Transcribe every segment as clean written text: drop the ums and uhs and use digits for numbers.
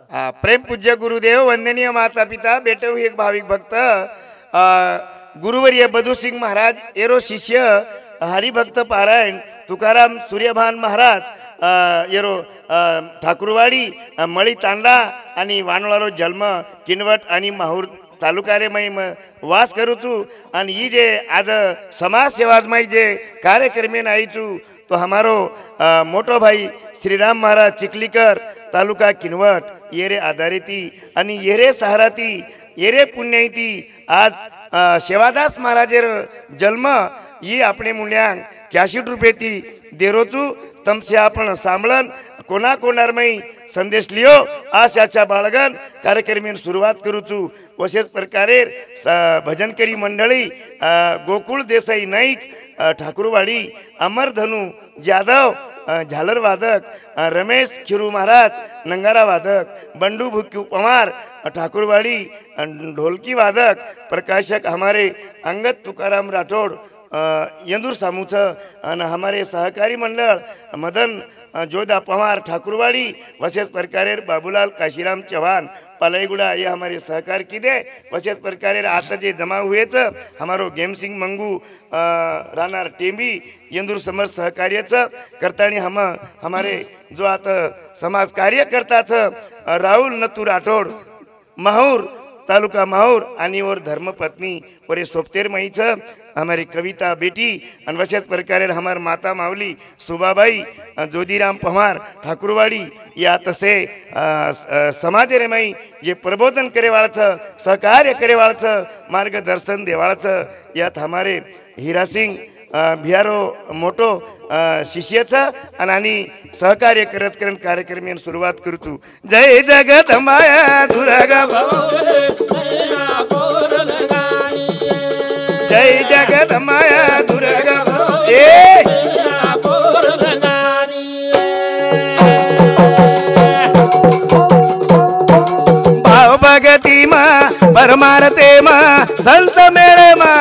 प्रेम पूज्य गुरुदेव, वंदनीय माता पिता, बेटव एक भाविक भक्त, गुरुवर्य बधू सिंग महाराज एरो शिष्य, हरिभक्त पारायण तुकाराम सूर्यभान महाराज येरो ठाकूरवाडी मळी तांडा आणि वानोळारो जन्म किनवट आणि माहूर तालुका रे मैं वास करू छू। आणि ये जे आज समाज सेवादमय जे कार्यक्रम आईचू तो हमारो मोटो भाई श्रीराम महाराज चिखलीकर तालुका किनवट येरे आधारिती आणि येरे सहाराती येरे पुण्यायती आज सेवादास महाराजेर जन्म ही आपणे मुल्यांक 81 रुपये ती देरोचू तमसे आपण सांभळन कोणा कोणारमय संदेश लियो आशाच्या बाळगन कार्यक्रम सुरुवात करूचू। अशेच प्रकारे भजनकरी मंडळी गोकुळ देसाई नाईक ठाकूरवाडी अमरधनु जाधव झालर वादक रमेश खिरू महाराज नंगारा वादक बंडू भुक्यू पवार ठाकूरवाड़ी ढोलकी वादक प्रकाशक हमारे अंगद तुकाराम राठौड़ यंदूर सामूच और हमारे सहकारी मंडल मदन जोधा पवार ठाकुरवाड़ी वशेष प्रकारे बाबूलाल काशीराम चौहान पलाईगुड़ा ये हमारे सहकार की दे। वशेष प्रकारे आता जे जमा हुए हमारो गेम सिंह मंगू रानार टेंबी यंदूर समर सहकार्य करतानी हमारे जो आता समाज कार्य करता राहुल नतू राठौड़ माहूर तालुका माहूर आणि और धर्मपत्नी और सोपतेर मई हमारी कविता बेटी और वशेष प्रकारे हमार माता मावली सुबाबाई जोधीराम पवार ठाकुरवाड़ी या तसे समाज रे मई जे प्रबोधन करे वाळाचं सहकार्य करे वाळाचं मार्गदर्शन देवाळाचं यात हमारे हीरा सिंह बिहारो मोटो शिष्याचा आणि सहकार्य करत करून कार्यक्रम सुरुवात करतो। जय जगदंबाया दुर्गा जय जगदंबाया दुर्गा जय भाव भगती मा परमारते मा संत मेळे मा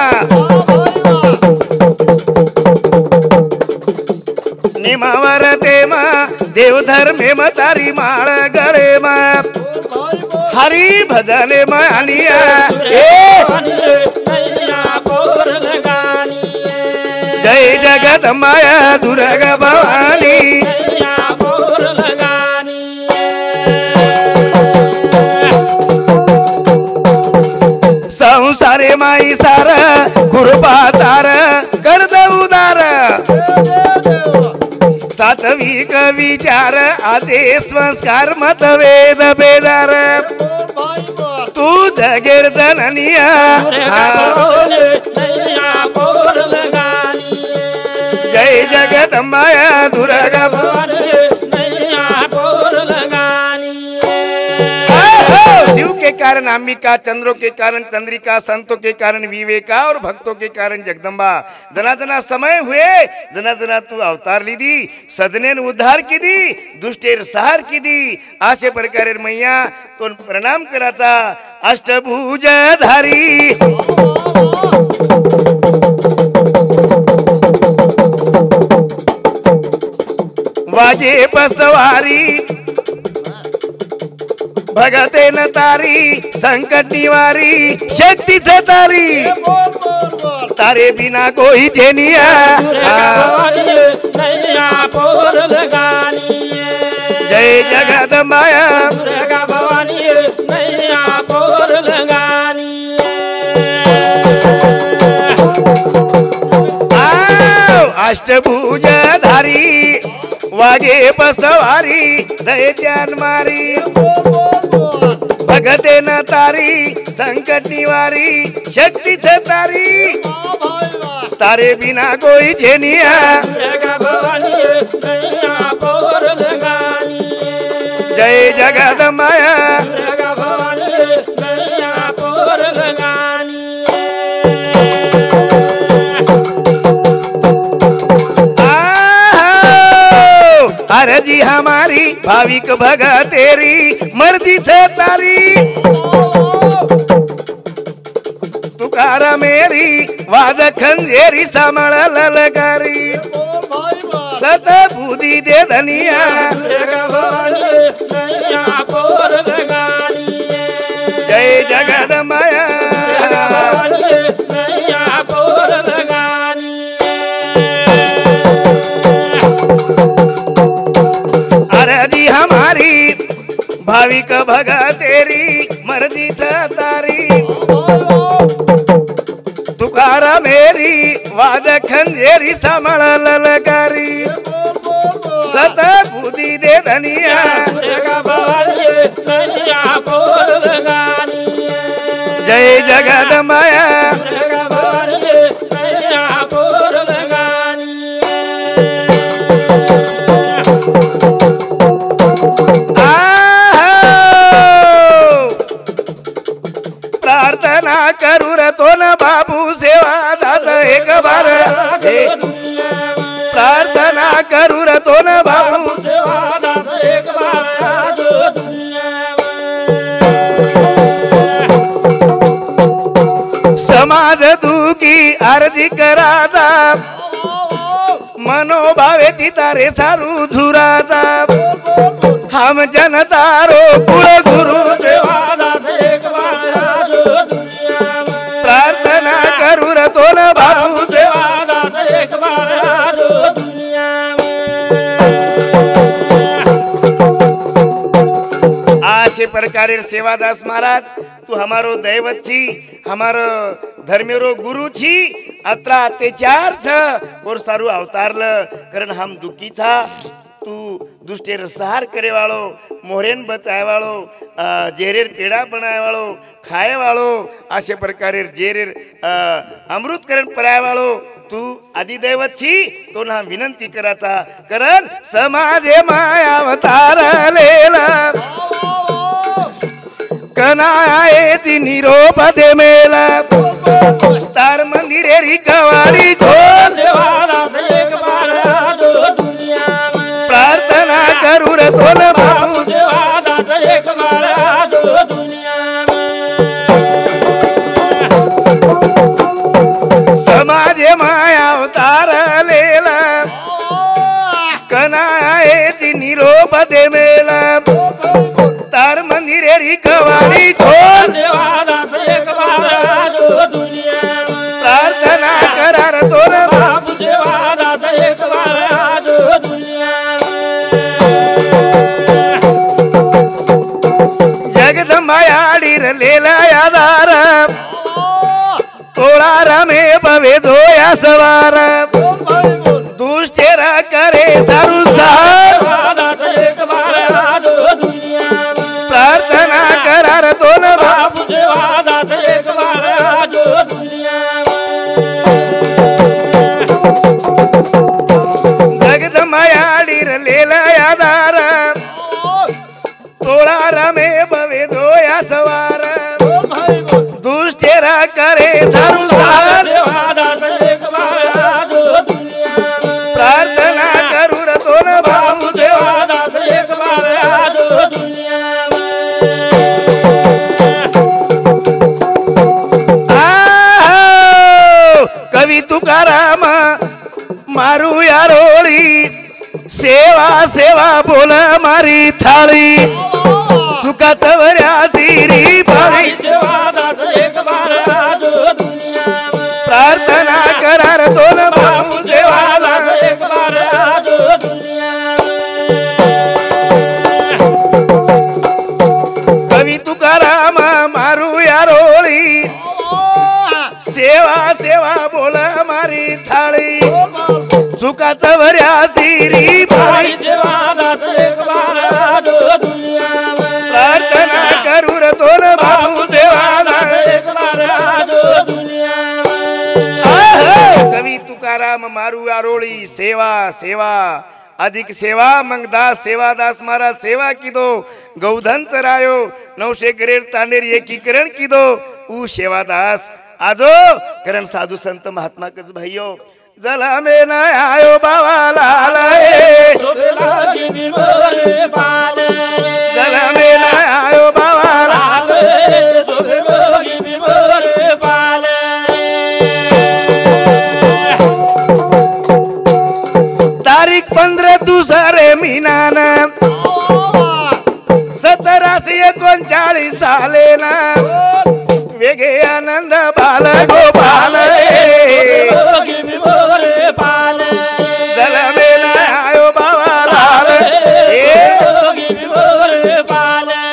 निमावर तेमा देवधर्मे मतारी माळ गळे मा हरी भजने मानिया जय जगदंबाया दुर्गा भवानी संसारे माई सार कृपा तार कर दे उदार सात्विक विचार आजे संस्कार मतभेद बेदार तू जगेर जननिया जय जगदंबाया दुर्गा शिव के कारण अंबिका, चंद्रों के कारण चंद्रिका, संतों के कारण विवेका और भक्तों के कारण जगदम्बा। जना जना समय हुए जना जना तू अवतार ली दी सजने उद्धार की दी दुष्टेर सहार की दी आशे प्रकारे मैया तो प्रणाम कराचा अष्टभुज धारी वाजे पसवारी भगते न तारी संकट निवारी शक्ति से तारी तारे बिना कोई जेनिया जय जगदंबाया अष्टभुज धारी वागे पसवारी दय ध्यान मारी भगते न तारी संकट निवारी शक्ति से तारी तारे बिना कोई जेनिया जय जगदंबाया अर्जी हमारी भाविक भगत तेरी मर्जी से तारी तुकारा मेरी वाज खंजेरी समळ ललकारी सत बुद्धि दे धनिया भाविक भगा तेरी मर्जीच तारी तुकारा मेरी वाज खंजेरी सांभाळ ललकारी सत बुद्धी दे धनिया जय जगदंबाया प्रार्थना करू तो न बाबू सेवा दास एक बार प्रार्थना करू तो न बाबू सेवा दास एक बार समाज दुखी अर्जी कराचा मनोभावे तितारे सारू झुराचा हम जनतारो कुळ गुरु सेवा दास एक बार प्रार्थना करू तो न बाबू सेवा दास एक बार आशे प्रकारे सेवादास महाराज तू हमारो दैवत छी हमारो धर्मेरो गुरु छी अत्रा अत्याचार छ और सारू अवतारल कारण हम दुखी था तू दुष्टेर सहार करे वालो मोहरेन बचाय वालो जेरेर पेड़ा बनाय वालो खाए वालो अशे प्रकारे जेरेर अमृत करण पराय वालो तू आदिदैवत छी तो ना विनंती कराचा कारण समाजे माया अवतार लेला कनायची निरोप दे मेला तार मंदिरे रिकवारी खोल प्रार्थना करू रे तोल बाबू समाजे माया अवतार लेला कनायची निरोप दे मेला तार मंदिरे रिकवारी खोल प्रार्थना करार तोल बाबू जगदंबायाडीर लेला यादार तोळा रमे बवे धोया सवार दुष्टेरा करे सारू सार प्रार्थना करार तोल बाबू जगदंबायाडीर लेला यादार तोळा रमे बवे धोया सवार दुष्टेरा करे सारू सार प्रार्थना करू रे तोल बाबू कवी तुकाराम मारू यारोळी सेवा सेवा बोल मारी थाळी तुका तवऱ्या सिरी पाळी प्रार्थना करार तोल बाबू कवी तुकाराम मारू यारोळी सेवा सेवा बोल मारी थाळी चुकाच भऱ्या सिरी पाळी प्रार्थना करू रे तोल बाबू कवी तुकाराम मारू आरोळी सेवा सेवा अधिक सेवा मंगदास सेवादास महाराज सेवा कीधो गौधन चरायो 900 ग्रेड तांडेर एकीकरण कीधो ऊ सेवादास आजो करण साधु संत महात्मा कच भाइयो जला में न आयो बाबा लाल जला में न आयो बाबा लाल तारीख 15 दुसरे महिना 1739 साले ना वेगे आनंद बाल गोपाल जल में आयो बाबा लाल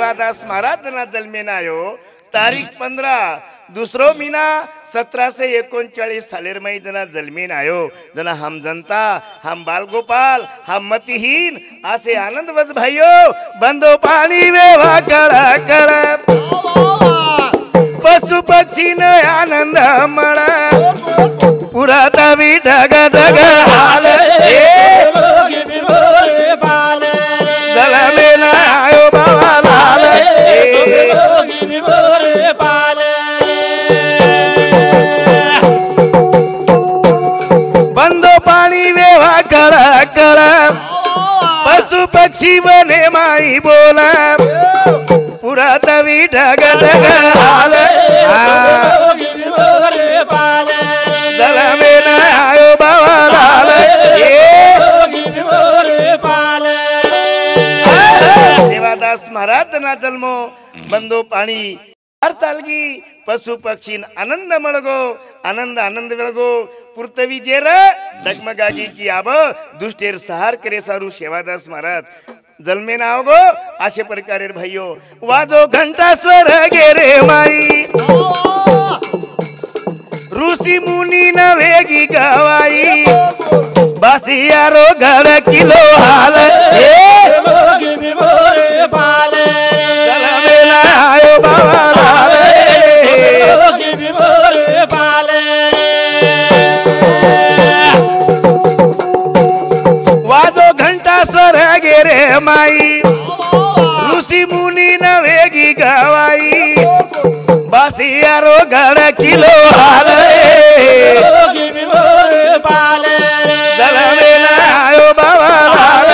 सेवादास महाराज जना जन्मेनायो तारीख 15 दुसरो मीना 1739 सालेर मै जना जन्मेन आयो जना हम जनता हम बालगोपाल हम मतिहीन आसे आनंद बज भाइयो बंदो पानी वेवा कड़ा कड़ा पशु पक्षी न आनंद मड़ा पुरा तवी ढग ढग हाल जल में न आयो बाबा लाल बंदो पानी वेवा कड़ा कड़ा पशु पक्षी बने माई बोला पुरा तवी ढग ढग हाल जल में न आयो बाबा लाल सेवादास महाराज ना जन्मो बंदो पाणी हर सालगी पशु पक्षी आनंद मळगो आनंद आनंद वेळगो पुरतवी जेर डगमगागी की आब दुष्टेर सहार करे सारू सेवादास महाराज जन्मे नाव गो असे प्रकारे भाइयो वाजो घंटा स्वर गे रे माई ऋषी मुनी न वेगी गवाई बासियारो घर किलो हाल जल में आयो बाबा लाल वाजो घंटा स्वर गे रे माई ऋषि मुनी न वेगी गवाई बासियारो घर किलो हाल जल में आयो बाबा लाल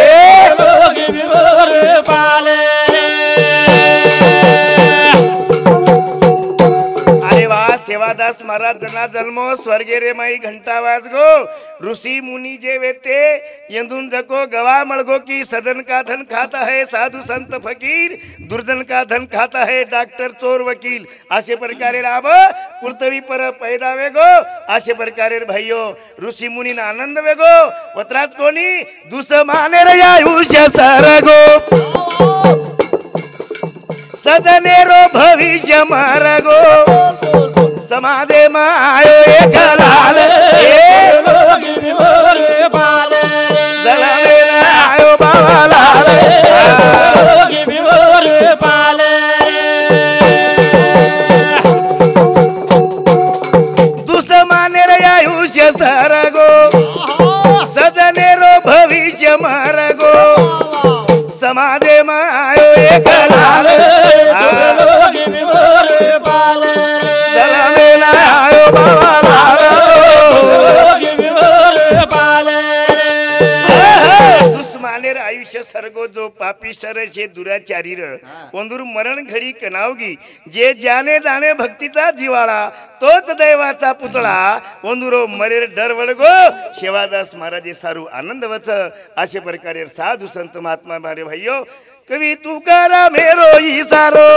अरे वाह सेवादास महाराज जना जन्मो स्वर्गे रे माई घंटा वाजगो ऋषि मुनी जे वेते यंदुन जको गवा मळगो की सदन का धन खाता है साधु संत फकीर दुर्जन का धन खाता है डॉक्टर चोर वकील असे प्रकारे राब पुरतवी पर पैदा वेगो असे प्रकारे भाइयो ऋषि मुनी ना आनंद वेगो वत्रात कोणी दुस माने रे आयुष्य सरगो सजनेरो भविष्य मारगो समाजे मायो एक लाल जल में आयो बाबा लाल दुश्मने रे आयुष्य सरगो सजनेरो भविष्य मारगो समाजे मायो एक लाल जल में आयो बाबा लाल दुश्मनेर आयुष्य सरगो जो पापी शर छे दुराचारी र वंदूर मरण घडी कनावगी जे जाने जाने भक्तीचा जिवाळा तोच दैवाचा पुतळा वंदुरो मरेर डर वडगो सेवादास महाराजे सारू आनंद वच अशे प्रकारे साधू संत महात्मा मारे भाइयो कवी तुकाराम मेरो इसारो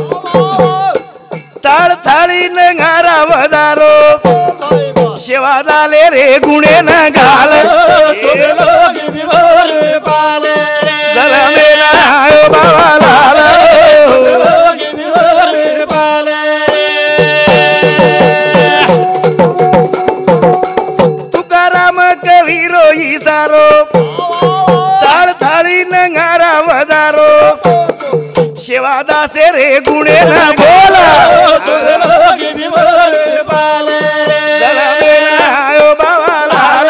ताळ थाळी नगारा वजारो सेवा झाले रे गुणे न घाल जल में आयो बाबा लाल तुकाराम कवीरो इसारो ताळ थाळी नगारा वजारो सेवादासे रे गुणे न बोला जल में आयो बाबा लाल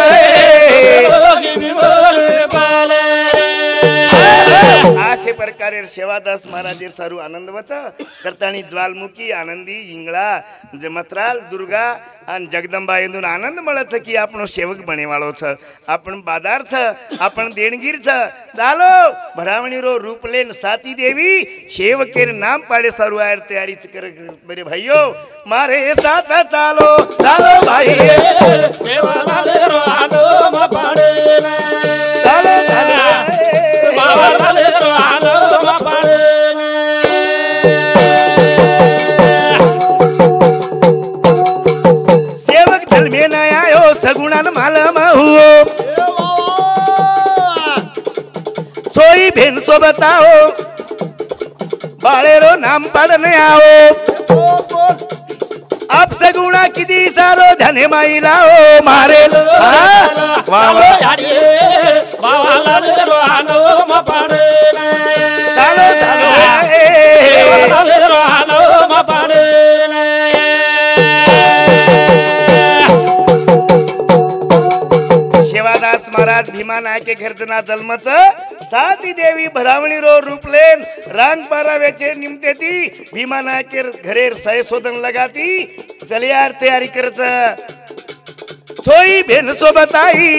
असे प्रकारे सेवादास महाराज सारू आनंद वच करतानी ज्वालमुखी आनंदी इंगळा जमत्राल दुर्गा आणि जगदंबा येऊन आनंद मळच की आपण सेवक बनेवाळो छ आपण बादार छ आपण देणगीर छ चालो भरावणी रो रूपलेन साती देवी सेवकेर नाम पाडे सारू आयर तयारी कर बरे भाइयो मारे साथ चालो चालो भाई सेवा लाले रो आनो म पाडे चालो चालो बाबा लाले रो आनो म पाडे सेवक जन्मे न आयो सगुणान मालम हुओ सोई भेन सोबत आओ बाळेरो नाम पाडणे आओ आप सगुणा किती सारो धने माई लाओ मारे शिवादास महाराज भीमा नायके खर्चना जन्मच साती देवी भरावणी रो रूपलेन रांग पाराव्याचे निमतेती भीमा नायके घरेर सय शोधन लगाती चलियार तयारी करच सोई बेन सोबत आई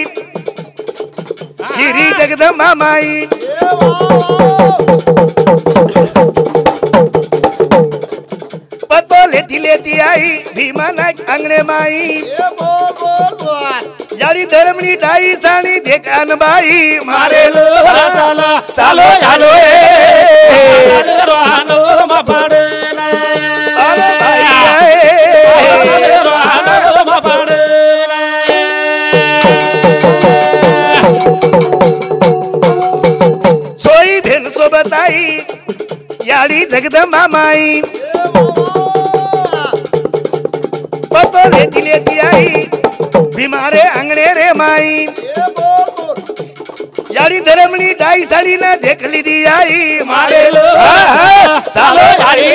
श्री जगदंबा माई पतो लेती लेती आई भीमा नायक अंगणे माई यारी धर्मनी डाई साणी देखान बाई मारे चालो चालो सोई भेन सोबत आई यारी जगदंबा माई पतो लेती लेती आई भीमारे अंगणे रे माई यारी धर्मनी डाई साड़ी ना देख ली दी आई मारे लो चालो चालो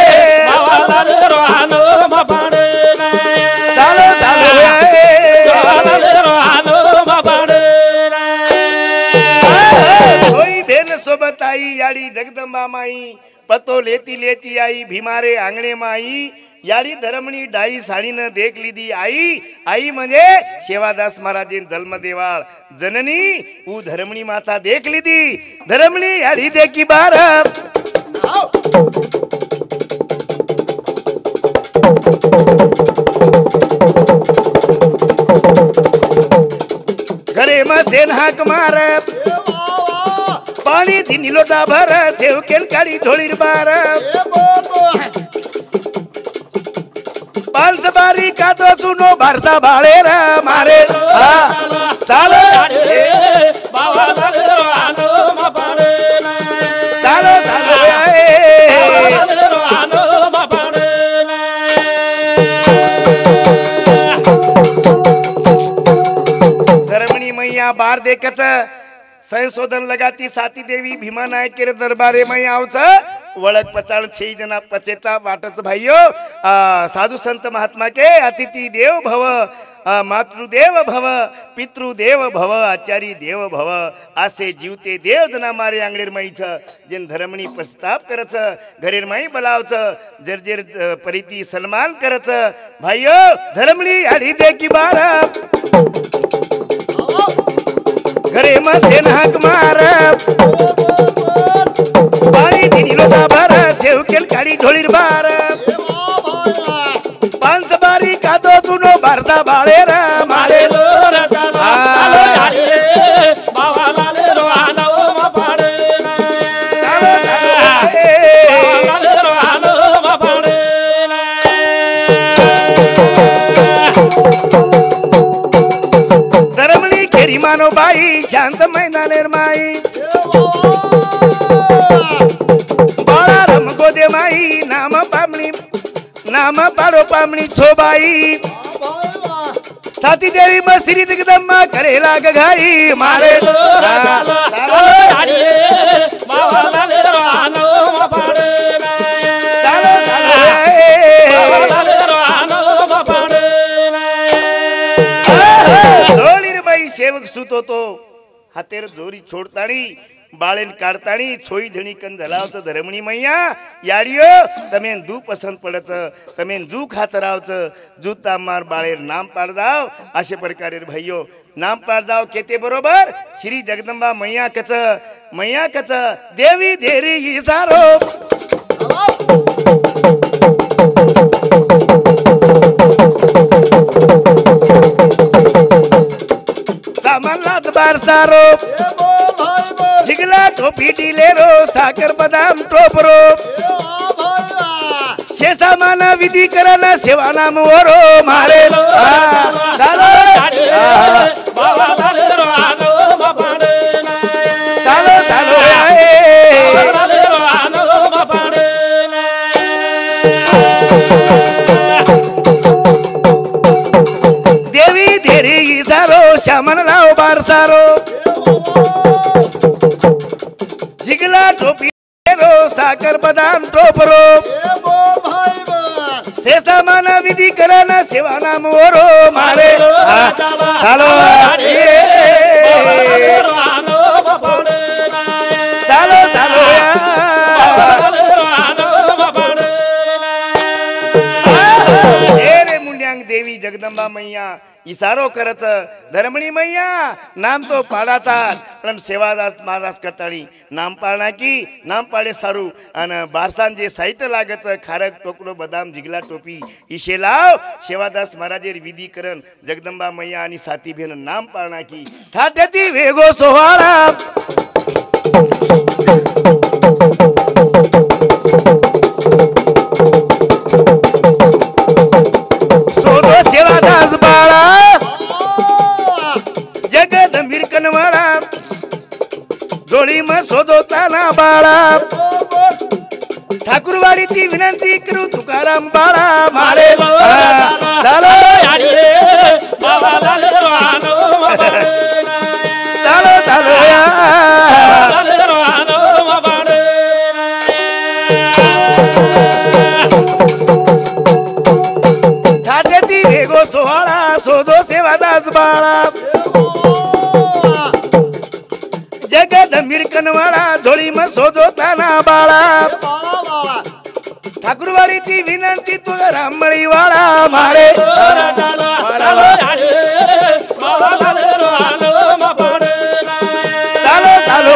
कोई बेन सोबत आई यारी जगदंबा माई पतो लेती लेती आई भीमारे आंगणे माई यारी धर्मनी डाई साडीनं देख लीदी आई आई म्हणजे शेवादास महाराजीन जन्म देवाळ जननी ऊ धर्मनी माता देख लीदी धर्मनी यारी देखी बार घरे मसेन हाक मार पाणी तिनी लोटा भर सेवकेन काढी ढोळीर बार पांच बारी का तो सुनो भारसा भाळे रा मारे चालो चालो धर्मणी मैया बार देखच संशोधन लगाती साती देवी भीमा नायकेर दरबारे मै आवच वळक पचाळ 6 जना पचेता वाटच भाइयो साधु संत महात्मा के अतिथि देव भव मातृदेव भव पितृदेव भव आचार्य देव भव असे जीवते देव जना मारे आंगडेर माईच जेन धर्मनी प्रस्ताव करच घरेर माई बलावच जर्जेर परिती सन्मान करच भाइयो धर्मनी आडी देखी बार घरे मसेन हाक मार पाणी तिनी लोटा भर सेवकेन काढी ढोळीर बार पांच बारी कादो तुनो भारसा बाळे रा मारे धर्मणी खेरी मानो बाई शांत मैदानेर माई बाळा रम गोदे माई नाम पाडो पामणी छोबाई साती देवी मस्री जगदंबा करे लाग घाई मारे बाई सेवक सुत होतो हातेर जोरी छोडताणी बाळेन काढताणी छोई झणी कन झलावच धर्मणी मैया यारियो तमेन दू पसंत पडच तमेन जू खात रावच जू तामार बाळेर नाम पाड जाव अशे प्रकारे भाइयो नाम पाड जाव केते बरोबर श्री जगदंबा मैया कच देवी देरी इसारो सामलात बार सारो जिगला टोपी डिलेरो साकर बदाम टोपरो शेषा माना विधी करना सेवा नाम वरो मारे चालो चालो सारो जिगला टोपी रो साकर बदाम टोपरो से सामान विधी कराना सेवा नाम ओरो मारे चालो चालो चालो देवी जगदंबा मैया इशारो करच धर्मणी मैया नाम तो पाडाचा पण सेवादास महाराज करताळी नाम पाळना की नाम पाडे सारू आणि बारसान जे साहित्य लागच खारक टोकलो बदाम जिगला टोपी इशे लाव सेवादास महाराजेर विधी करण जगदंबा मैया आणि साथी भेन नाम पाळना की थाटती वेगो सोहाळा सेवादास बाळा जगद मिरकनवाडा जोडी म शोधोताना बाळा ठाकूरवाडी ती विनंती करू तुकाराम बाळा मारे चालो चालो चालो वेगो सोहळा शोधो सेवादास बाळा जगद मिरकनवाडा झोळी म शोधो ताना बाळा ठाकूरवाडी ती विनंती तुझा राममळी वाळा मारे चालो चालो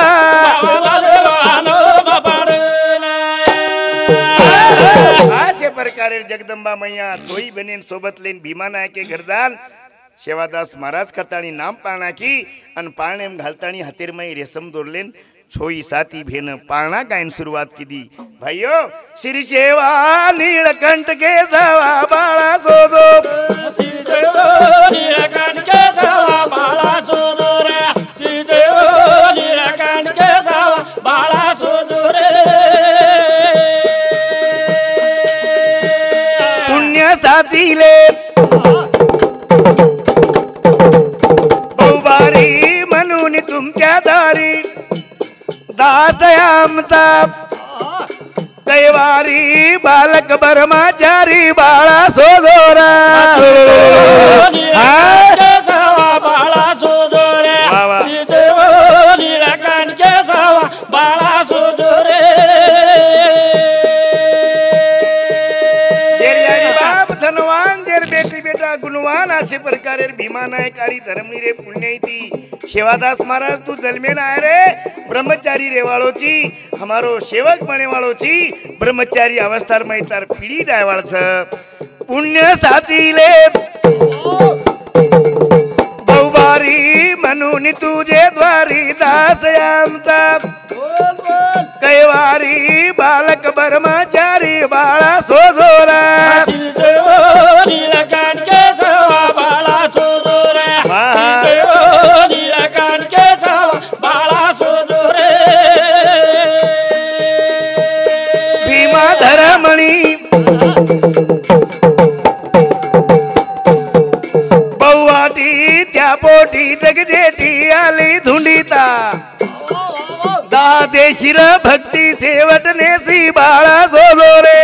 अशा प्रकारे जगदंबा मैया सोई बनेन सोबत लेन भीमा नायके घरदान सेवादास महाराज करतानी नाम पाळना की अन पाळणेम घालतानी हातेरमाई रेशम दोरलेन छोई साथी भेन पाळना गायन सुरुवात केली भाईयो श्री सेवा नीलकंठ के जावा बाळा सोदो नीलकंठ के जावा बाळा सोदो रे श्री देव नीलकंठ के जावा बाळा सोदो रे पुण्य साचीले बहुबारी म्हणून तुमच्या दारी दास आमचा कैवारी बालक ब्रह्मचारी बाळा सोदोरा बाळा सोदोरे बाळा सोदोरे बाप धनवान देर बेटी बेटा गुणवान असे प्रकारे भीमा नायक आणि धर्मनी रे पुण्यती सेवादास महाराज तू जन्मेन आय रे ब्रह्मचारी रेवाळोची हमारो सेवक बने वाळोची ब्रह्मचारी अवस्था में तार पीड़ी दायवाळच पुण्य साचीले बहुबारी म्हणून तुझे द्वारी दास आमचा कैवारी बालक ब्रह्मचारी बाळा सोजोरा बाळा सोजोरा बाळा सोजोरे भीमा धरमणी बहुवाटी त्या पोटी जगजेटी आली धुंडीता दादेशिर भक्ती सेवटनेसी बाळा सोजोरे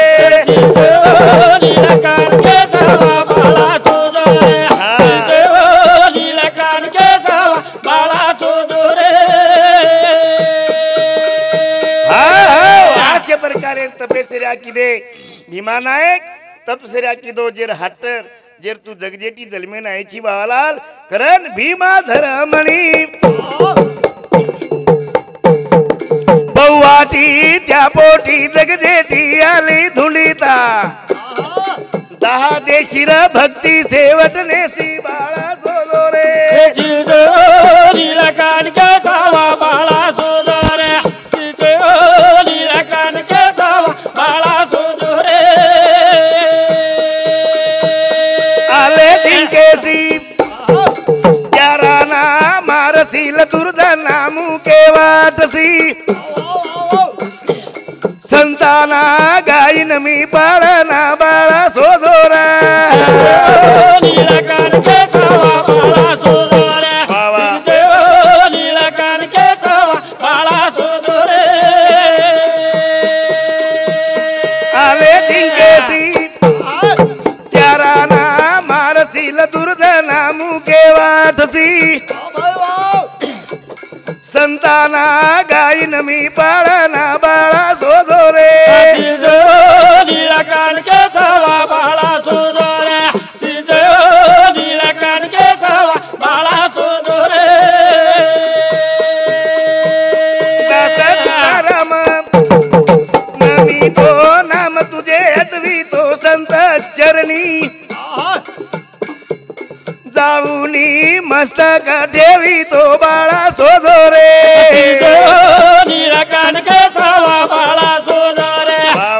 प्रकारे तपस्या की दे भीमा नायक तपस्या की दो जेर हटर जेर तू जगजेटी जलमे नायची बाळाल करण भीमा धरमणी बहुवाटी त्या पोटी जगजेटी आली धुंडीता दहा देशीर भक्ती सेवटनेसी बाळा सोदोरे नीलकांठ के जावा बाळा सोदोरे नीलकांठ के जावा बाळा सोदोरे आले दिनकेसी त्याराना मारसील दुर्धना मुके वाटसी संताना गायन मी पाळना बाळा सोदोरा नीलकांठ के जावा बाळा सोदोरे पाठची संताना गाईन मी बाळाना बाळा सोजो रे कानके सवा बाळा सोजो रे कानके सवा बाळा सोजो रे राम नमी तो नाम तुझे हटवी तो संत चरणी जाऊनी मस्तक ठेवी तो बाळा सोजो रे कानके सवा बाळा सोजो रे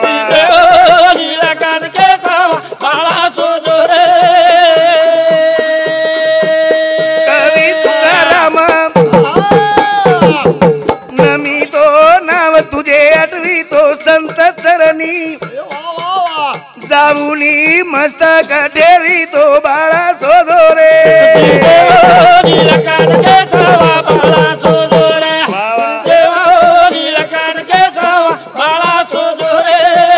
कानके सवा बाळा सोजो रे कवी तुकाराम नमी तो नाव तुझे आठवी तो संत चरणी जाऊनी मस्तक ठेवी तो बाळा सोजो रे कानके सवा बाळा सोजो रे कानके सवा बाळा सोजो रे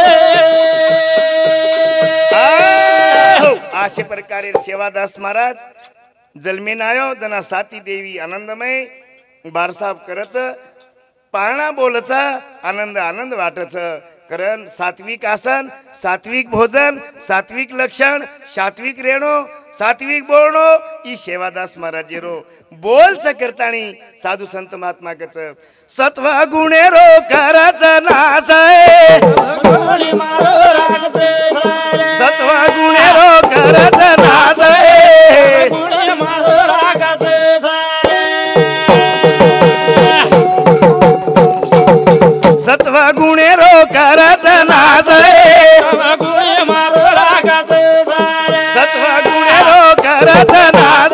अशा प्रकारे सेवादास महाराज जन्मेन आयो जना साती देवी आनंदमय बारसाब करच पाळणा बोलचा आनंद आनंद वाटच कारण सात्विक आसन सात्विक भोजन सात्विक लक्षण सात्विक रेणो सात्विक बोलणो ई सेवादास महाराज रो बोलच करतानी साधू संत महात्मा कच सत्व गुणे रो कराच नास सत्व गुणे रो कराच नास सत्व गुणे रो करत नाच सत्व गुणे रो करत नाच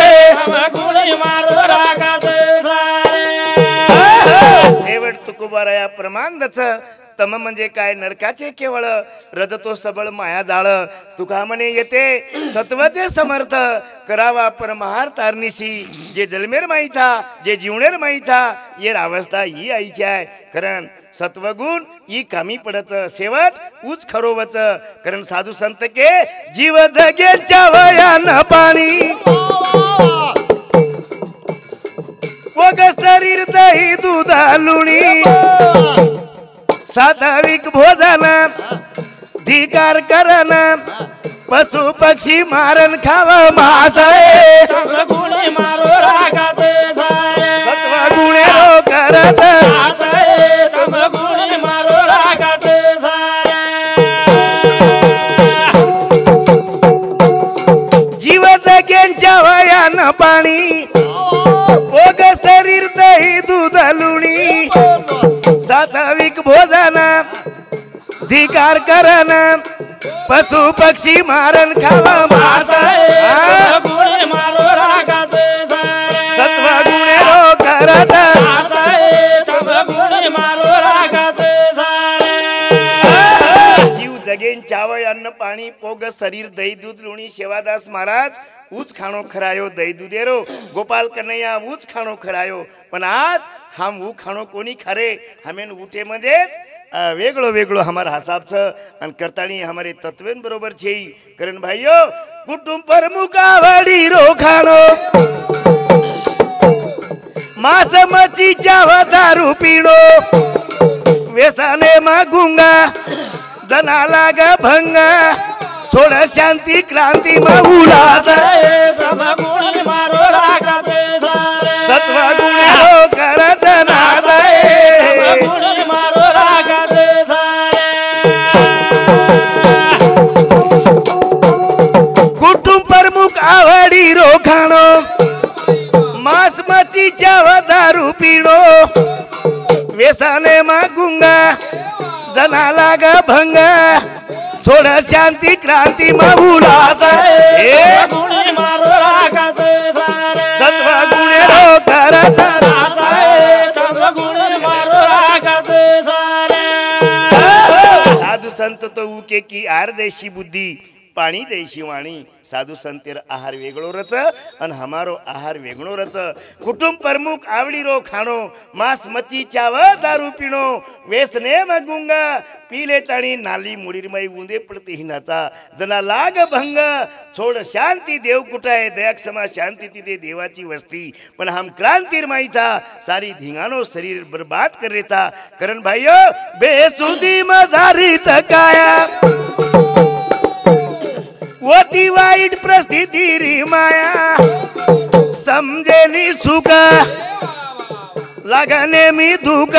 शेवट तुकोबाराया प्रमाणच तम म्हणजे काय नरकाचे केवळ रजतो सबळ माया जाळ तुका म्हणे येते सत्वचे समर्थ करावा परमहार तारणीशी जे जलमेर माईचा जे जीवनेर माईचा ये अवस्था ही आईची आहे कारण सत्वगुण ही कमी पडच शेवट उच खरोवच कारण साधू संत के जीव जगेच्या वयान पाणी वग शरीर दही दूध लुणी सात्विक भोजन धिकार करन पशु पक्षी मारन खाव मास सत्व गुणे रो करत जीव जगेंच्या वयान पाणी ओग शरीर दही दूध लुणी सात्विक भोजन धिकार करन पशु पक्षी मारन खाव मास सत्व गुणे रो करत जीव जगेन चावय अन्न पाणी पोग शरीर दही दूध लुणी सेवादास महाराज ऊच खाणो खरायो दही दुधेरो गोपाल कन्हैया ऊच खाणो खरायो पण आज हम ऊ खाणो कोणी खरे हमेन उठे म्हणजेच वेगळो वेगळो हमारा हिसाब छ आणि करतानी हमारे तत्वेन बरोबर छे करण भाईयो कुटुंब प्रमुख आवडी रो खाणो मास मच्छी चाव दारू पिणो व्यसने मा गुंगा जना लाग भंग छोड़ शांति क्रांति मा उलास सत्व गुणे रो करत नास कुटुंब प्रमुख आवडी रो खाणो मांस मच्छी चाव दारू पिणो व्यसने मा गुंगा जना लाग भंग छोड़ शांति क्रांति मा उलास सत्व गुणे रो करत साधु संत तो उके की आरदेशी बुद्धि पाणी देशी वाणी साधू संतेर आहार वेगळो रच आणि हमारो आहार वेगळो रच कुटुंब प्रमुख आवडी रो खाणो मांस मच्छी चाव दारू पिणो वेसने मगुंगा पीले ताणी नाली मुडीरमाई उंदे पडते हिनाचा जना लाग भंग छोड शांती देव कुठाय दया क्षमा शांती तिथे देवाची वस्ती पण हम क्रांतीरमाईचा सारी धिंगानो शरीर बर्बाद करेचा करण भाईयो बेसुदी मधारीच काया वती वाईट परिस्थिती री माया समजेनी सुख लागणे मी दुःख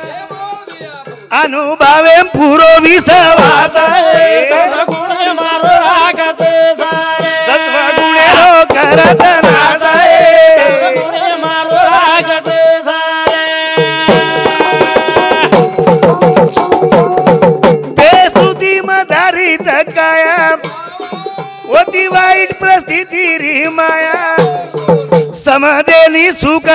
अनुभवे पुरो विश्वास गुण मारो रागत सारे सत्व गुणे हो करत नादाये गुण मारो रागत सारे बेसुदी मधारीच काया होती वाईट परिस्थिती री माया समजेनी सुख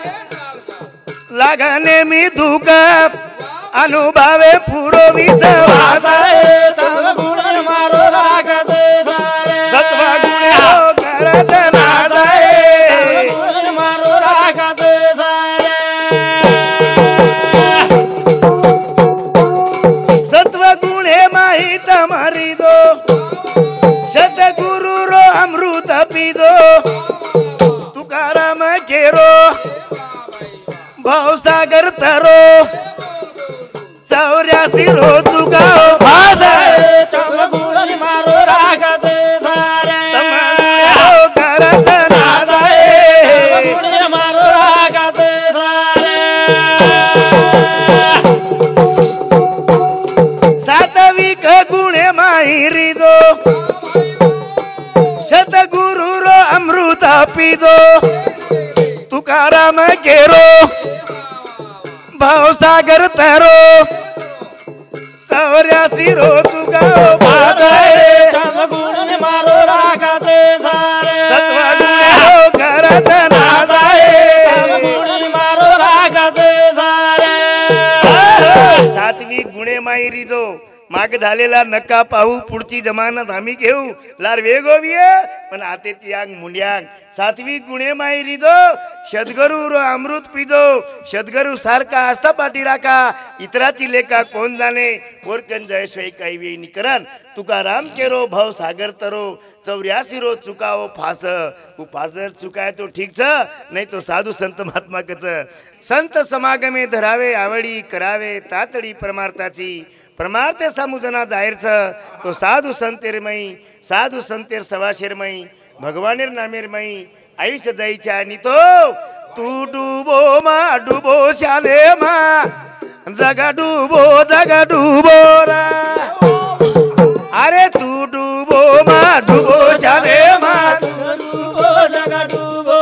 लागणे मी दुःख अनुभवे पुरो विश्वास गुण मारो रागत सारे सत्व गुणे हो करत नादाये गुण मारो रागत सारे सत्व गुणे माहित मरिदो सतगुरु रो अमृत पिदो तुकाराम केरो भावसागर तरो 84 रो चुकाओ भाषा गुण मारो रागत सारे हो करत नादाये गुण मारो रागत सारे सात्विक गुणे माहिरी दो सतगुरु रो अमृत पिदो तुकाराम केरो भावसागर तरो 84 रो तुगाओ भाषाये गुण मारो रागत सारे सत्व गुणे हो करत नादाये गुण मारो रागत सारे सात्विक गुणे माहिरी जो माग झालेला नका पाहू पुढची जमानत आम्ही घेऊ लार वेगोविये पण आते तियांग मुंड्यांग सात्विक गुणे माहिरी जो सद्गुरु रो अमृत पिजो सद्गुरु सारखा आस्था पाठी राखा इतराची लेखा कोण जाणे वरकन जय स्वय काही निकरण तुकाराम केरो भाव सागर तरो 84 रो चुकाओ फास फास चुकाय तो ठीक छ नाही तो साधू संत महात्मा कच संत समागमे धरावे आवडी करावे तातडी परमार्थाची परमार्थ सामुजना जाहीरच तो साधू संतेरमयी साधू संतेर सवाशेरमयी भगवानेर नामेरमयी आयुष्य जायच्या आणि तो तू डुबो मा डुबो शाले मा जगा डुबो रा अरे तू डुबो मा डुबो शाले मा जगा डूबो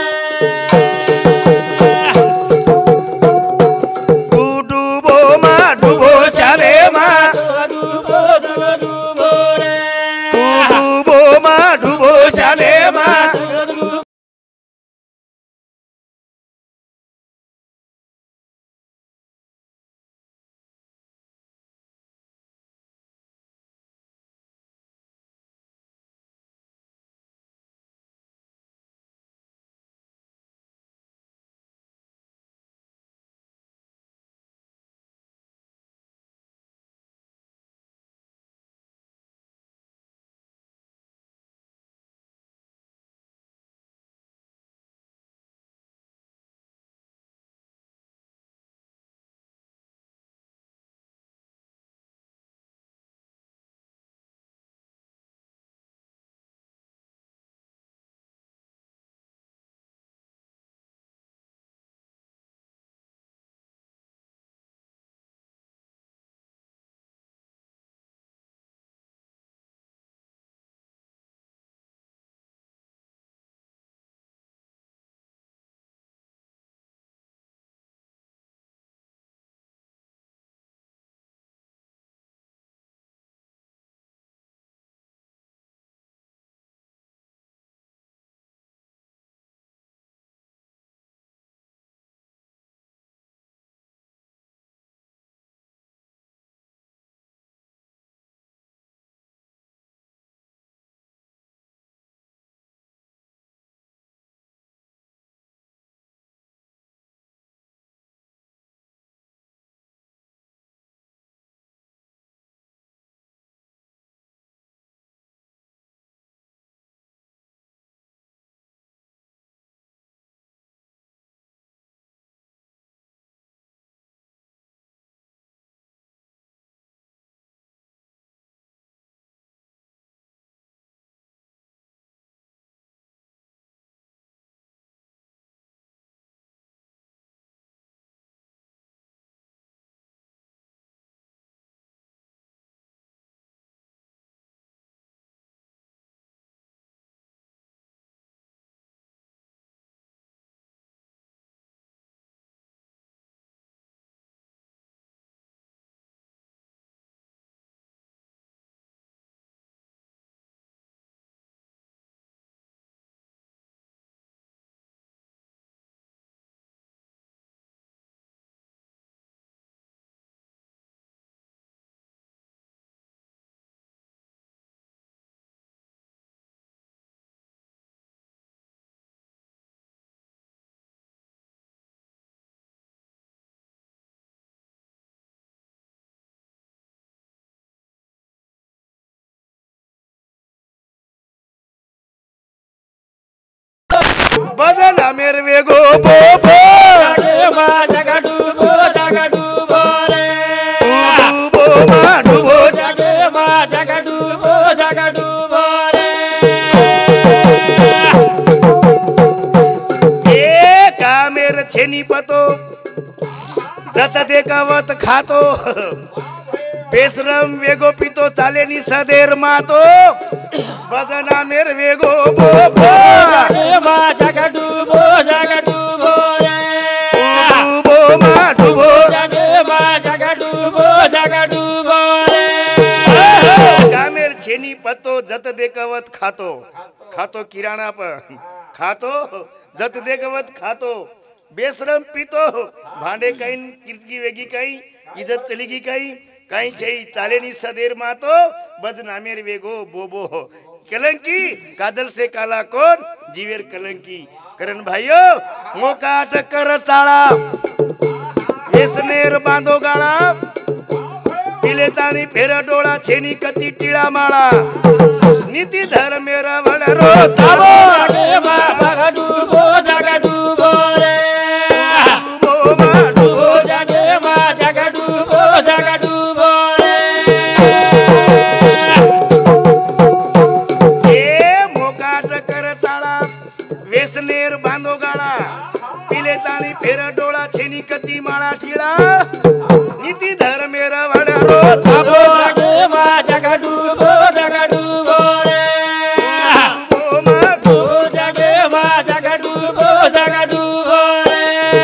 तू डुबो मा डुबो शाले मा डूबो जगा डूबो तू डुबो मा डुबो शाले मा बजना मेर वेगो बो बो मा जगा डूबो रे डूबो मा डूबो मा जगा डूबो रे ए का मेर छेनी पतो जत देखावत खातो बेसरम वेगो पितो चालेनी सदेर मातो बजना मेर वेगो बो बो मा जगा डूबो रे डूबो मा डूबो मा जगा डूबो रे कामेर छेनी पत्तो जत देखावत खातो खातो किराणा पर खातो जत देखावत खातो बेसरम पीतो भांडे काही किरकी वेगी काही इज्जत चलीगी काही छई चालेनी सदेर मातो बदनामेर वेगो बोबो कलंकी कादल से काला कौन जीवेर कलंकी करण भाइयो मोका टक्कर चाळा वेसनेर बांधो गाळा पिले तानी फेर डोळा छेनी कती टिळा माळा नीती धर्मेर वडरो ताबो मा जगा डूबो रे डूबो मा डूबो मा जगा डूबो रे ए मोकाट कर चाळा वेसनेर बांधो गाळा पिले तानी फेर डोळा छेनी कती माळा टिळा नीती धर्मेर वडरो ताबो मा जगा डूबो रे डूबो मा डूबो मा जगा डूबो रे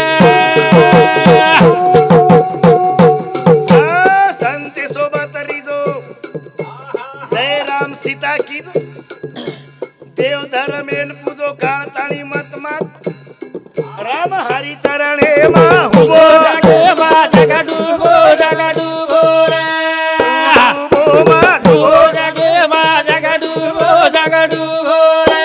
संते सोबत रिजो जय राम सीता की देव धर्मेन पूजो काळ ताणी मत मात राम हरी चरणे मा हुबो मा जगा डूबो रे डूबो मा डूबो मा जगा डूबो रे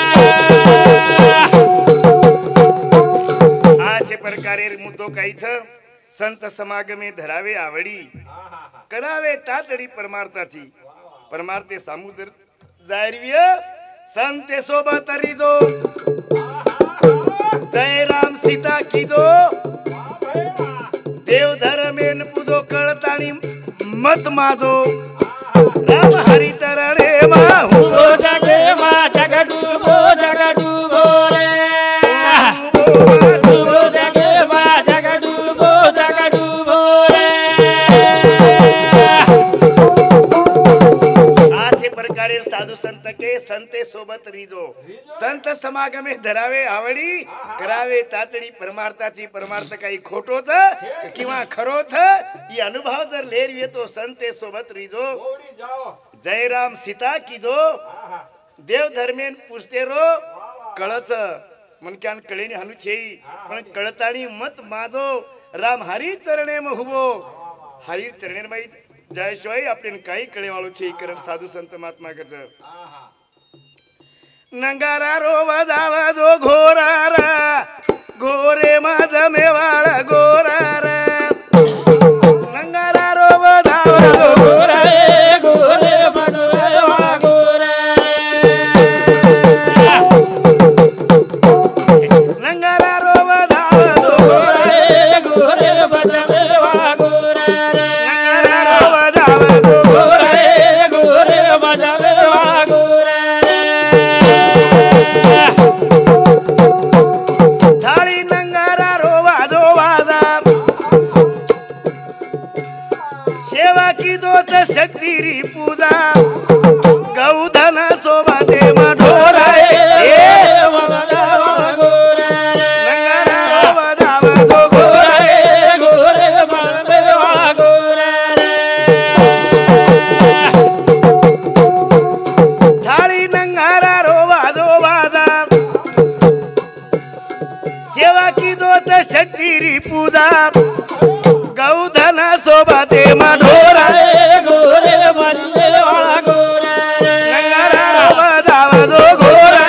अशा प्रकारे मुद्दो काहीच संत समागमे धरावे आवडी करावे तातडी परमार्थाची परमार्थे सामुद्र जायरविय संते सोबत रिजो जय राम सीता कीजो देव धर्मेन पूजो कळतानी मत माझो राम हरी चरणे मा हुबो मा जगा डूबो रे मा जगा डूबो रे असे प्रकारे साधू संत के संते सोबत रिजो संत समागमे धरावे आवडी करावे तातडी परमार्थाची परमार्थ काही खोटोच किंवा खरोच ही अनुभव जर लेर येतो संते सोबत रिजो जय राम सीता कीजो देव धर्मेन पुसते रो कळच मनक्यान कळेनी हनुछेई पण कळतानी मत माझो राम हरी चरणे महुबो हरी चरणे बाई जय शिवाय आपल्यान काही कळे वाळू छे करण साधू संत महात्मा गज नंगारा रो वाजावा जो घोरारा घोरे माझा मेवाळा गोरारा नंगारा रो वाजावा जो गोरे बडवा गोरे नंगारा रो वाजावा जो गोरे बडवा गोरे नंगारा रो वाजावा जो गोरे बडवा गोरे थाळी नंगारा रो वाजो वाजा सेवा की दोच शक्तीरी पूजा गौधन सोबा दे मढोरा नंगारा रो वाजावा जो थाळी नंगारा रो वाजो वाजा सेवा की दोत शक्तीरी पूजा गौधन सोबा दे मढोरा नंगारा रो वाजावा जो घोरा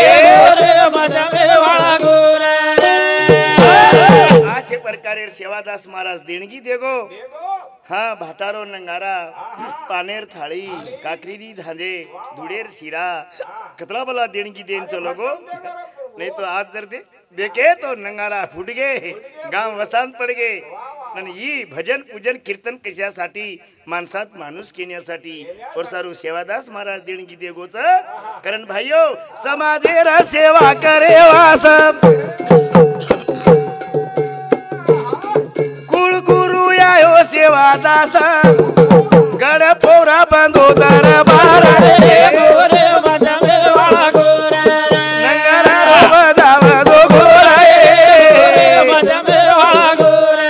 अशा प्रकारे सेवादास महाराज देणगी देगो हा भाटारो नंगारा पानेर थाळी काकरीरी झांजे धुडेर शिरा कतला बला देणगी देन चलो गो नहीं तो आज जर देखे तो नंगारा फुट गे गाव वसान पड गे आणि ही भजन पूजन कीर्तन कशासाठी माणसात माणूस केण्यासाठी और सारू सेवादास महाराज देणगी देगोच कारण भाइयो समाजेर सेवा करे वास कुळ गुरु आयो सेवादास गड पोरा बंधो दरबार गोरे बजावे वागोरे नंगारा बजाव दो गोरे बजावे वागोरे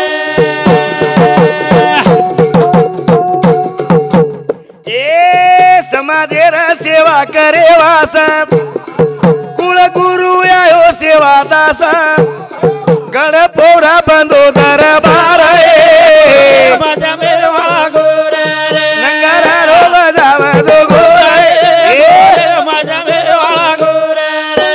ए समाजेर सेवा करे वास कुळ गुरु आयो सेवा दास गड पोरा बंधो दरबार बजावे वागोरे नंगारा रो बजाव दो गोरे बजावे वागोरे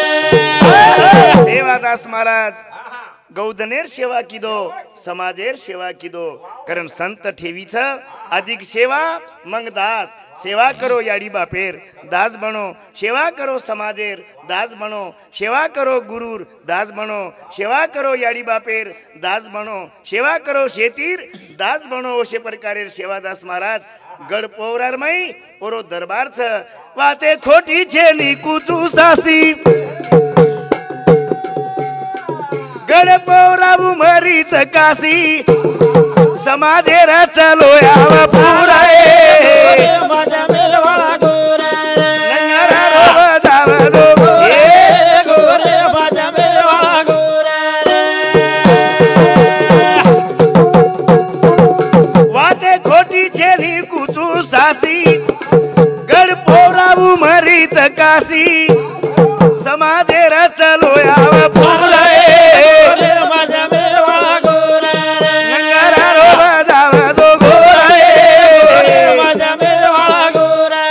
सेवादास महाराज गौदनेर सेवा किदो समाजेर सेवा किदो कारण संत ठेवीच अधिक सेवा मग दास सेवा करो याडी बापेर दास बनो सेवा करो समाजेर दास बनो सेवा करो गुरुर दास बनो सेवा करो याडी बापेर दास बनो सेवा करो शेतीर दास बनो अशे प्रकारे सेवादास महाराज गड पौरार मई ओरो दरबार छ वाते खोटी छे नी कुचू सासी गड पौराबू मरीच काशी समाजेर चलो याव पुराए बजावे वागोरे नंगारा रो बजाव दो गोरे बजावे वागोरे वाते खोटी छेली कुचू सासी गड पौराबू मरीच काशी समाजेर चलो याव पुराए बजावे वागोरे नंगारा रो बजाव दो गोरे बजावे वागोरे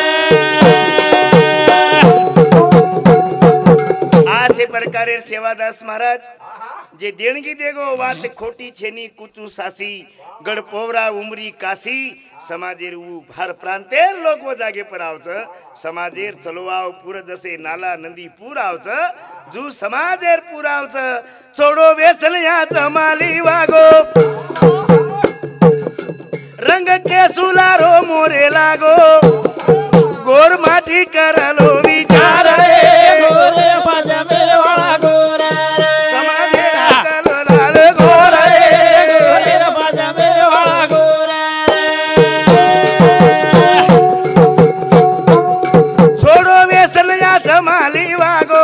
असे प्रकारे सेवादास महाराज जे देणगी देगो वात खोटी छेनी कुचू सासी गड पोवरा उमरी काशी समाजेर उ भार प्रांतेर लोक व जागे पर आवच समाजेर चलोवाव पूर जसे नाला नदी पूर आवच जू समाजेर पूर आवच चोडो वेसन या जमाली वागो रंग के सुलारो मोरे लागो गोर माटी करलो विचार गोरे बजावे वागोरे समाजेर कलो लाल गोरे गोरे बजावे वागोरे छोड़ो वेसल या जमाली वागो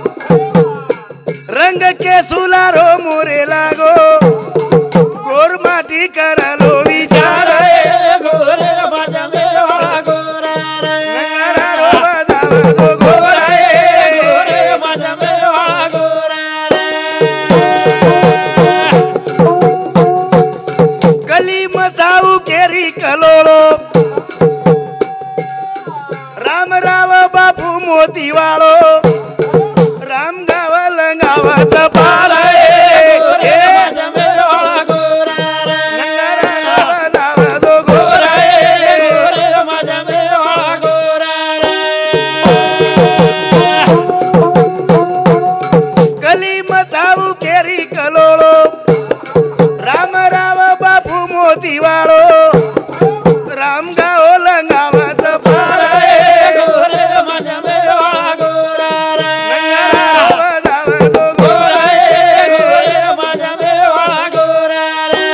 रंग के सुलारो मोरे लागो गोर माटी करलो विचार गोरे बजावे वागोरे नंगारा रो बजाव दो गोरे गोरे बजावे वागोरे गली मचाऊ केरी कलोलो राम राव बापू मोती वाळो राम गाव लंगावच पाळय बजावे वागोरे नंगारा बजाव दो गोरे गोरे बजावे वागोरे गली मचाऊ केरी कलोलो राम राव बापू मोती वाळो राम गाव लंगावच पाळय गोरे बजावे वागोरे नंगारा बजाव दो गोरे गोरे बजावे वागोरे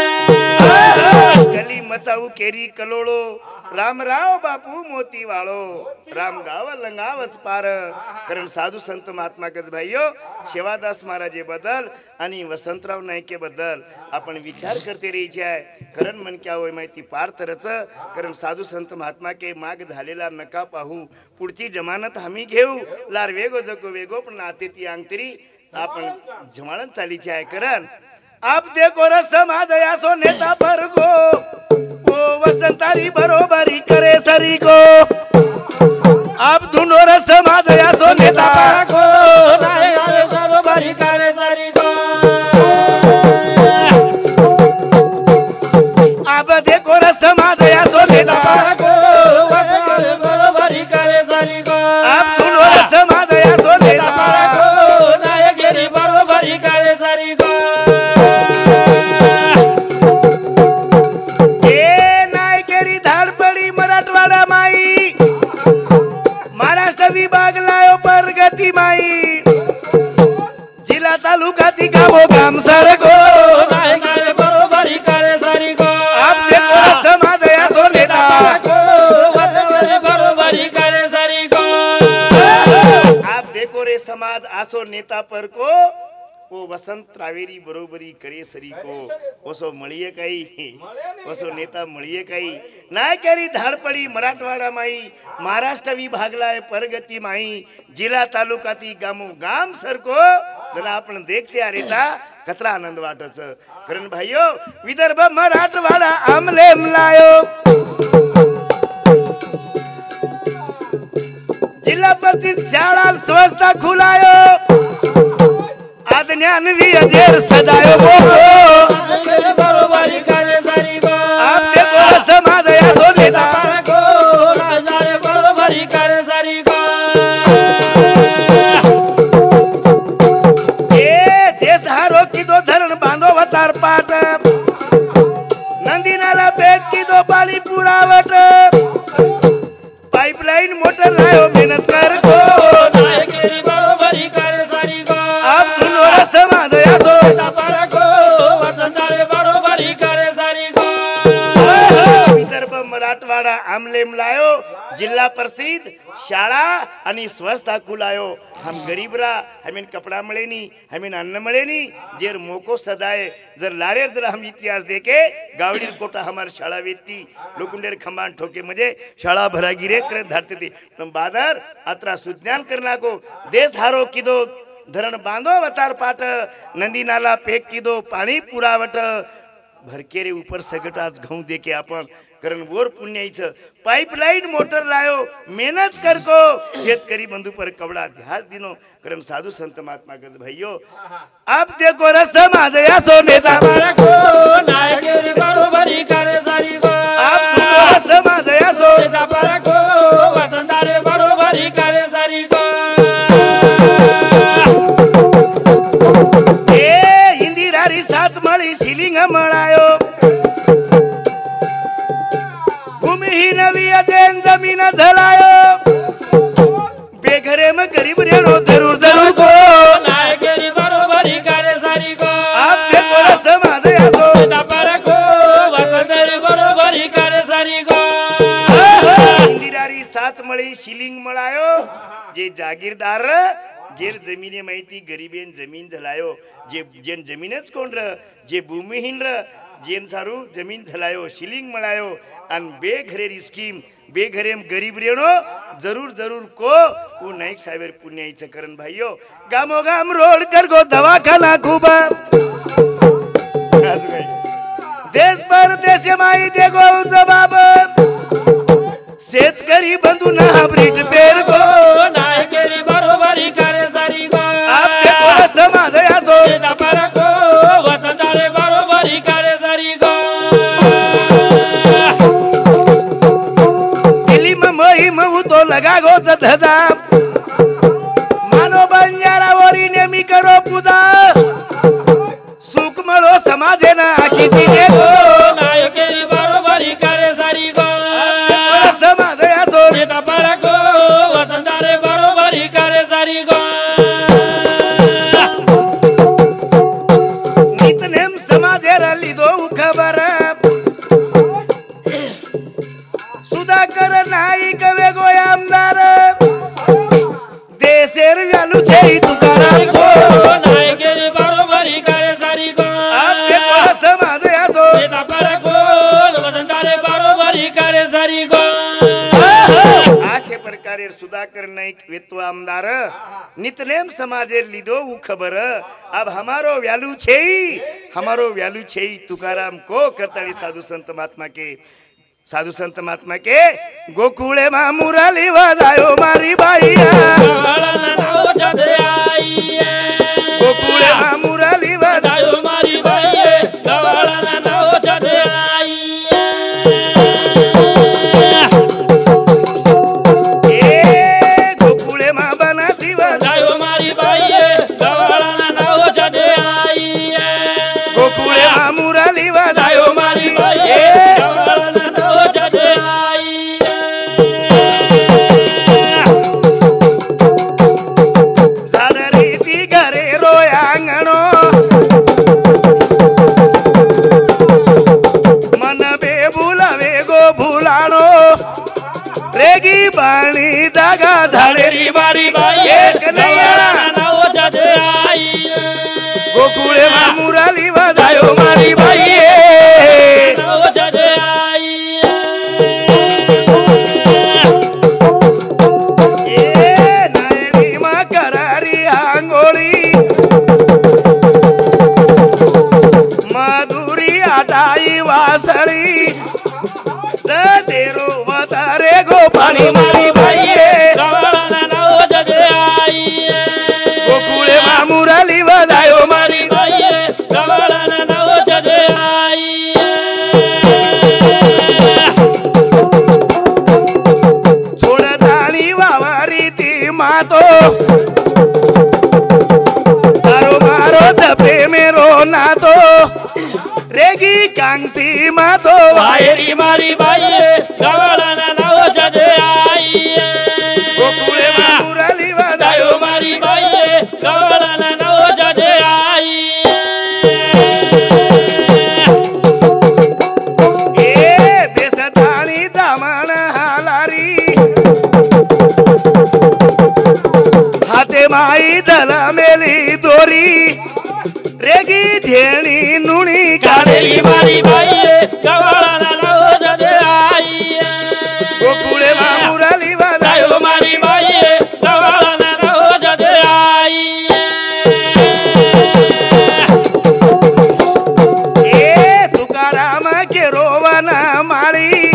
गली मचाऊ केरी कलोळो रामराव बापू मोती वाळो राम गाव लंगावच पार कारण साधू संत महात्मा गज भाईयो सेवादास महाराजे बद्दल आणि वसंतराव नाईके बद्दल आपण विचार करते रहिचे आहे कारण मन क्या होय माहिती पार तरच कारण साधू संत महात्मा के माग झालेला नका पाहू पुढची जमानत आम्ही घेऊ लार वेगो जको वेगो पण नाते ती अंगतरी आपण जमानत चालीची आहे कारण आप देखो र समाज यासो नेता भरगो ओ वसंतारी बरोबरी करे सरी को आप ढूंढो र समाज यासो नेता को नाय गावे बरोबरी करे सरी को आप देखो र समाज यासो नेता को बरोबरी करे सरी को आप ढूंढो र समाज यासो नेता आसो नेता पर को वो वसंत रावेरी बरोबरी करे सरी को ओसो मळीए काही ओसो नेता मळीए काही ना करी धाड पडी मराठवाडा माई महाराष्ट्र विभागलाय परगती माई जिल्हा तालुकाती गामो गाम सरको जरा आपण देखते आ रेता कतरा आनंद वाटच कारण भाईयो विदर्भ मराठवाडा आमले मलायो जिल्हा परिषद शाळा स्वस्ता खुलायो आज्ञान भी अजेर सदायो बरोबरी करे सारी गो आपने बोला समाज या सो नेता को राजारे बरोबरी करे सारी गो ए देश हारो की दो धरण बांधो वतार पाट नंदी नाला बेग की दो पाली पुरावट पाइपलाइन मोटर लायो मेहनत कर को नायकेरी बरोबरी करे सारी गो आप दुलोरा समाज या सो को वसंतारे बरोबरी करे सारी गो विदर्भ मराठवाडा आमलेम लायो जिल्हा परिषद शाळा आणि स्वस्ता खुलायो हम गरीबरा हमें कपड़ा मळेनी हमें अन्न मळेनी जेर मोको सजाए जर लारे जर हम इतिहास देखे गावडीर कोटा हमार शाळा वेती लोकुंडेर खंबान ठोके म्हणजे शाळा भरा गिरे करे धारते ती पण बादर अत्रा सुज्ञान करना को देश हारो किदो धरण बांधो वतार पाट नंदी नाला पेक किदो पाणी पुरावट भरकेरे ऊपर सगट आज घाऊ देके आपण कारण बोर पुण्याईचं पाइपलाइन मोटर लायो मेहनत करको शेतकरी बंधु पर कवड़ा ध्यास दिनो कारण साधु संत महात्मा गज भाइयों अब देखो रस समाज या सो नेता को नायकेरी बरोबरी करे सारी गो अब देखो रस समाज या सो नेता को वसंतारे बरोबरी करे सारी गो ए इंदिरारी सात मळी शिलिंग मळायो भूमिहीन वियजेन जमीन धलायो बेघरे में गरीब रेणो जरूर जरूर को नायकेरी बरोबरी करे सारी गो आप देखो रस समाज या सो नेता को वसंतारे बरोबरी करे सारी गो इंदिरारी सात मळी शिलिंग मळायो जे जागीरदार जेर जमिने माहिती गरीबेन जमीन झलायो जे जेन जमीनच कोण र जे भूमिहीन र जेन सारू जमीन झलायो शिलिंग मळायो आणि बेघरेरी स्कीम बेघरेम गरीब रेणो जरूर जरूर को वो नाईक साहेब पुण्याईचं करण भाईयो गामो गाम रोड कर गो दवाखाना खूब देश पर देश माई देगो जबाब शेतकरी बंधू ना ब्रिज पेर को नायकेरी बरोबरी करे सारी गो आपके कोरा समाज या सो नेता को वसंतारे बरोबरी करे सारी गो दिल्ली में मोहिम तो लगा गो धजा मानो बंजारा वरी नेमी करो पुदा सुख मळो समाजे ना आखी दिले गो नायकेरी बरोबरी करे सारी गो समाज या सो नेता को वसंतारे बरोबरी करे सारी गो नितनेम समाजे रली दो खबर सुधाकर नाईक वेगो आमदार देशेर व्यालू छे तुकाराम को नायकेरी बरोबरी करे सारी गो आपके कोरा समाज या सो नेता को वसंतारे बरोबरी करे सारी गो आशे प्रकारे सुधाकर नाईक वेत्व आमदार नितनेम समाजे लिदो उ खबर अब हमारो व्यालू छे तुकाराम को करताली साधु संत महात्मा के गोकुळे मा मुराली वाजायो मारी बाईया गोकुळे मा मुराली वाजायो मारी बाई गवाळा नाव चढे आई ए गोकुळे मा बनासी वाजायो मारी बाई गवाळा नाव चढे आई गोकुळे मा मुराली वाजायो मारी बाई गवाळा नाव चढे आई झाडरी ती घरे रोयांगणो मन बे भुलावे गो भुलाणो रेगी बाणी जागा झाडे झाडेरी बारी बाई एक नैया नाव माळी देरो वतारे गोपाळी मारी बाई गवळण नाव जगे आई गोकुळे मामुराली वदायो मारी बाई गवळण नाव जगे आई छोडदाणी वावारी ती मातो तारो मारो जपे मेरो नातो रेगी कांसी मातो बाहेरी मारी बाई गवळण नाव जगे आई गोकुळे मामुराली वदायो दायो मारी बाई गवळण नाव जगे आई ए बेसदाणी जामण हालारी हाते माई जला मेली दोरी रेगी झेणी नुणी काढेली मारी बाई गवळण नाव जगे आई गोकुळे मामुराली वदायो दायो मारी बाई गवळण नाव जगे आई ए तुकाराम केरोवन माळी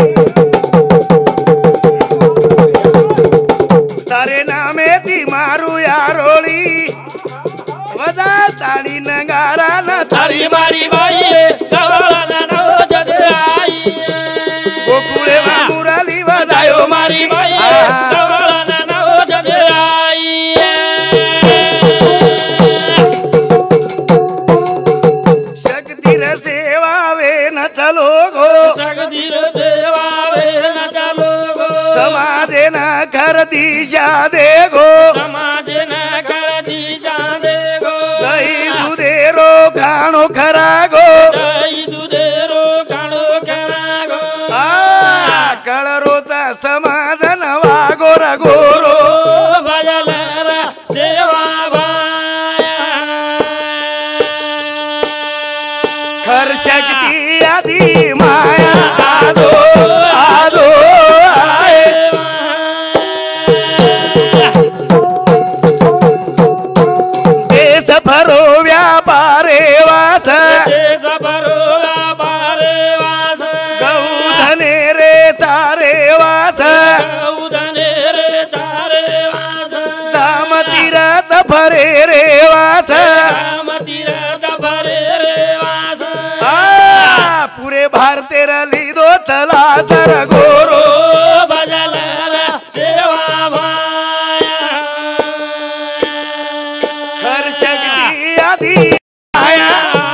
तारे नामे ती मारू यारोळी वदा ताणी नगारा न तारी मारी बाई गवळण नाव जगे आई गोकुळे मामुराली वदायो दायो मारी बाई गवळण नाव जगे आई शक्तीर सेवावे न चलो गो जगदीर देवा वेन चालो गो समाजे न कर दिशा दे गो समाज न कर दिशा दे गो दही दुधेरो खाणो खरा गो दही दुधेरो काढो करा गो कळरोचा समाज नवा गोर गोरो भजलरा सेवा बाया खर शक्ती आधी माया आदो आदो आहे देश भरो व्यापारे वास गौधने रे चारे वास दाम तीरथ भरे रे वास पुरे भारते रली दो तला सर गोरो खर शक्ती आधी माया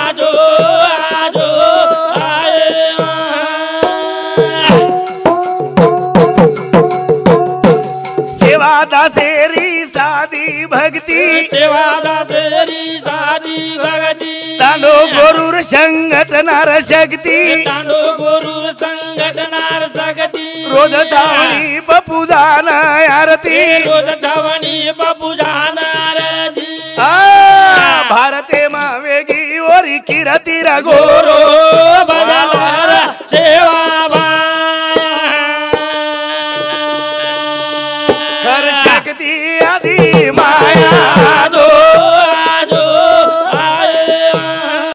सेवा दासेरी साधी भक्ती तांडो गोरुर संघटनार शक्ती संघटनार सगती रोज धावणी बपू जाण आरती बापू जाणार भारते मा वेगी ओरी किरती गोरो बदलारा सेवा खर शक्ती आधी माया दो